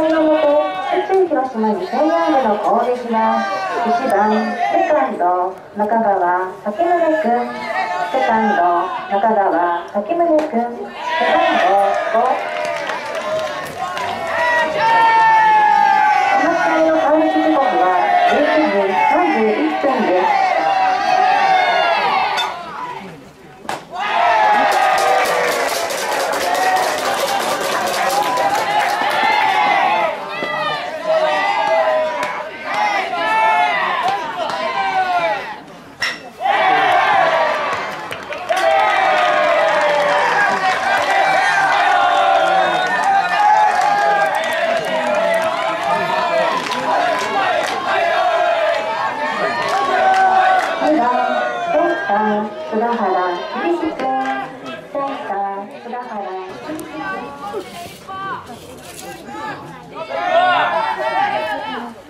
回の表、宇宙広島2000ヤードの攻撃は、1番セカンド中川竹宗君、セカンド中川竹宗君、セカンド5。この試合の開始時刻は11時31分です。菅原響君、センター菅原響君。